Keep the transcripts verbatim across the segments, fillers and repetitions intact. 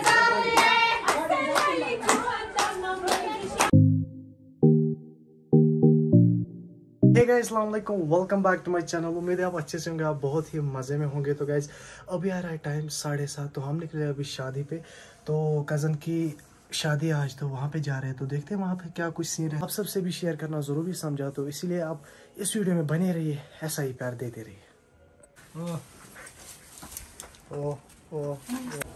हे guys, अस्सलाम वालेकुम, welcome back to my channel. उम्मीद है आप अच्छे से होंगे, आप बहुत ही मज़े में होंगे। तो गाइस अभी आ रहा है टाइम साढ़े सात, तो हम निकले अभी शादी पे। तो कज़न की शादी आज, तो वहाँ पे जा रहे हैं। तो देखते हैं वहाँ पे क्या कुछ सीन है। आप सबसे भी शेयर करना ज़रूरी समझा, तो इसीलिए आप इस वीडियो में बने रहिए, ऐसा ही प्यार देते रहिए। ओह ओह ओह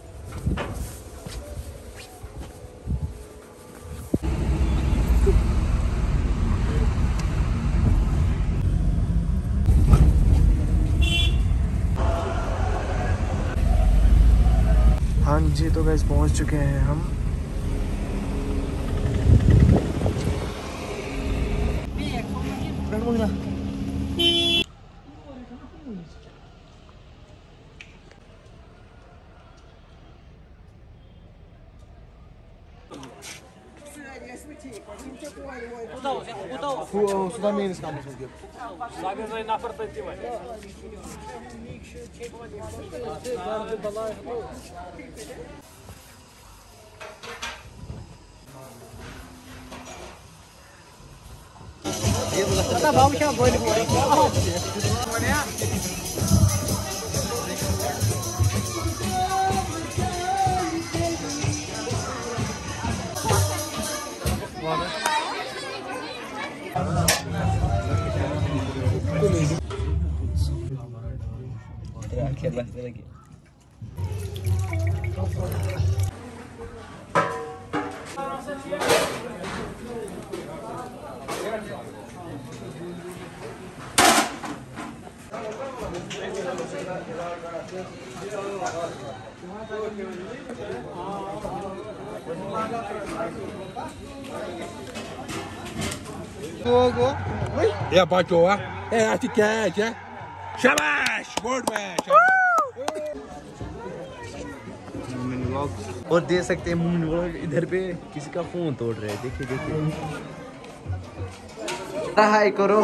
हाँ जी, तो गाइस पहुंच चुके हैं हम। يا باجوا ايه اعتكاج شباش बोर्ड में और दे सकते हैं मून व्लॉग। इधर पे किसी का फोन तोड़ रहे हैं, देखिए देखिए। हाय करो।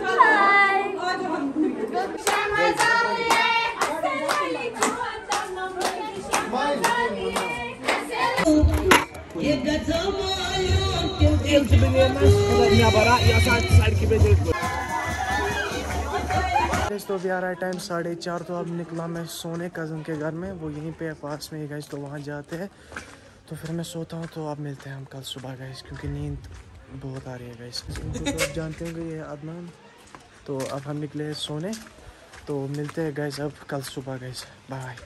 तो अभी आ रहा है टाइम साढ़े चार, तो अब निकला मैं सोने कज़न के घर में, वो यहीं पे है पास में ही गाइस। तो वहाँ जाते हैं, तो फिर मैं सोता हूँ। तो अब मिलते हैं हम कल सुबह गाइस, क्योंकि नींद बहुत आ रही है गाइस। इनको तो आप जानते होंगे, ये अदनान। तो अब हम निकले सोने, तो मिलते हैं गाइस अब कल सुबह guys, bye.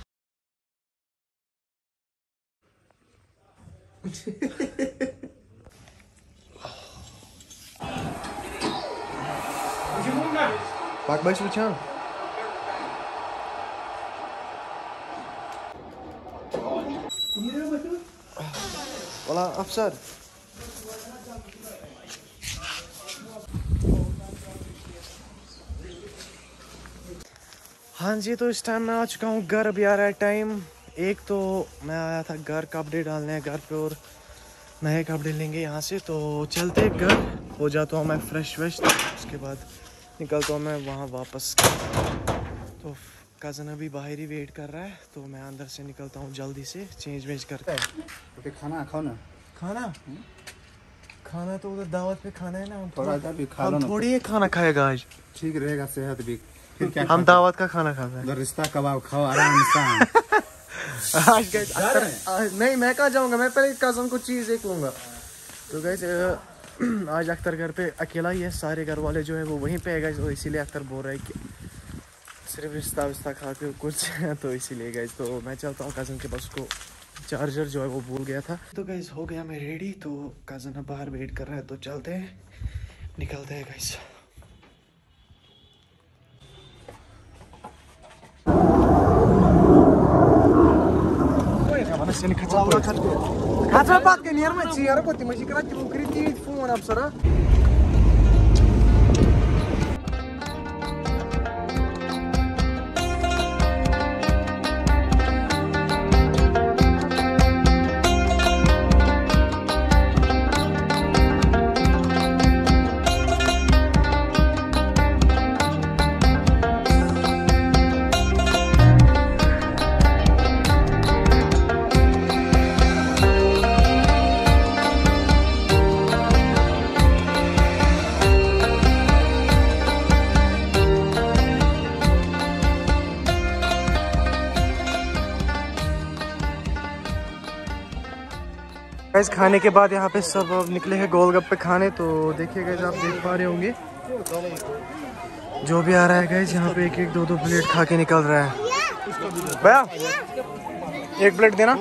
Bak baş bıçağım. Valla अफसर। हाँ जी, तो इस टाइम मैं आ चुका हूँ घर। अभी आ रहा है टाइम एक, तो मैं आया था घर कपड़े डालने घर पे, और नए कपड़े लेंगे यहाँ से। तो चलते घर, हो जाता हूँ मैं फ्रेश वेश, उसके बाद निकलता हूँ मैं वहाँ वापस। तो कज़न अभी बाहर ही वेट कर रहा है, तो मैं अंदर से निकलता हूँ जल्दी से, चेंज वेंज करता है। तो खाना खाओ ना। खाना खाना तो उधर दावत पे खाना है ना, थोड़ा सा भी खा लो ना। थोड़ी ये खाना खाएगा आज, ठीक रहेगा सेहत भी। फिर क्या हम दावत का खाना खाता है। उधर रिश्ता कबाब खाओ आराम से। आज गाइस अख्तर, नहीं मैं कहाँ जाऊँगा, मैं पहले कज़न को चीज़ देख लूँगा। तो गाइस आज अख्तर घर पे अकेला ही है, सारे घर वाले जो है वो वहीं पे है गाइस। और इसीलिए अख्तर बोल रहा है कि सिर्फ रिश्ता विस्ता खा के कुछ तो इसीलिए गाइस, तो मैं चलता हूँ कज़न के पास। को चार्जर जो है वो भूल गया था। तो गाइस हो गया मैं रेडी, तो कज़न अब बाहर वेट कर रहा है, तो चलते हैं, निकलते हैं guys. Kaçma bak niye mi çiğara kotti maçı kırat ki bu kriti fon apsara. Guys खाने के बाद यहाँ पे सब अब निकले हैं गोलगप्पे खाने। तो देखिए गाइस आप देख पा रहे होंगे जो भी आ रहा है गाइस यहाँ पे एक एक दो दो प्लेट खा के निकल रहा है। भैया एक प्लेट देना।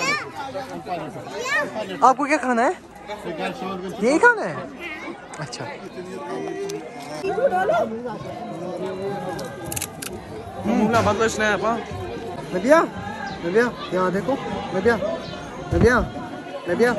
आपको क्या खाना है? यही खाना है? अच्छा नबिया नबिया यहाँ देखो नबिया नबिया नबिया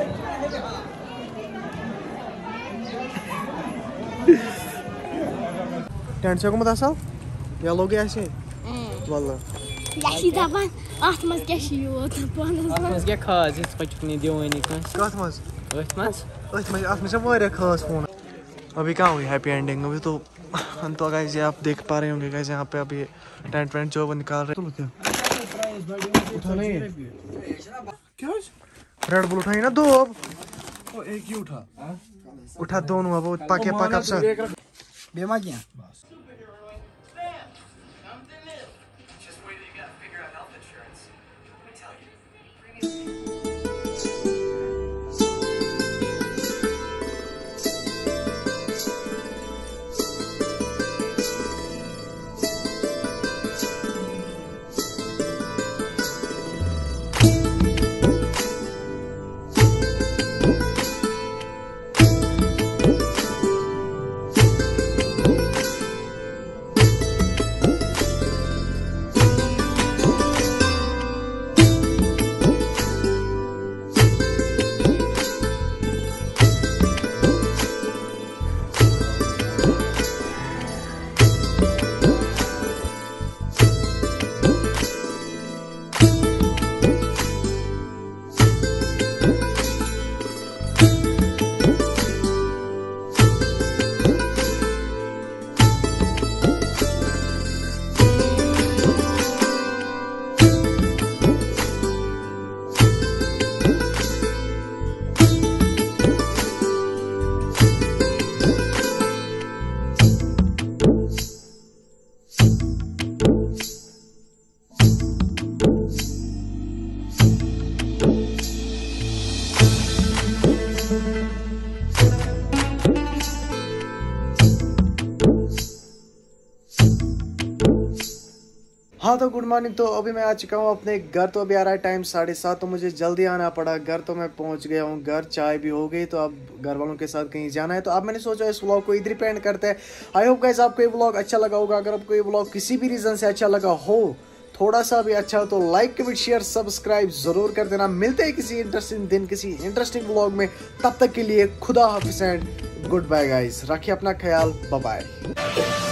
टेंट से को मत आसा या लोग ऐसे वाला Yaşı daban atmaz geçiyor tabanız. Atmaz क्या खास इस बच्चे ने दियो नहीं कौन कत मज atmaz अत मज अत मज वारिया खास फोन। अभी कहाँ हुई हैप्पी एंडिंग? अभी तो हम तो गाइस ये आप देख पा रहे होंगे गाइस यहाँ पे अभी टेंट वेंट जो वो निकाल रहे हैं। उठा नहीं क्या रेड बुल उठाई ना दो अब एक ही उठा उठा दोनों अब पाके पाका सर बेमा किया हाँ तो गुड मॉर्निंग। तो अभी मैं आ चुका हूँ अपने घर। तो अभी आ रहा है टाइम साढ़े सात, तो मुझे जल्दी आना पड़ा घर। तो मैं पहुँच गया हूँ घर, चाय भी हो गई। तो अब घर वालों के साथ कहीं जाना है, तो अब मैंने सोचा इस व्लॉग को इधर ही पेंड करते हैं। आई होप गाइस आपको ये व्लॉग अच्छा लगा होगा। अगर आपको ये व्लॉग किसी भी रीज़न से अच्छा लगा हो, थोड़ा सा भी अच्छा हो, तो लाइक कमेंट शेयर सब्सक्राइब जरूर कर देना। मिलते हैं किसी इंटरेस्टिंग दिन किसी इंटरेस्टिंग व्लॉग में। तब तक के लिए खुदा हाफिज़ एंड गुड बाय गाइस। रखिए अपना ख्याल, बाय बाय।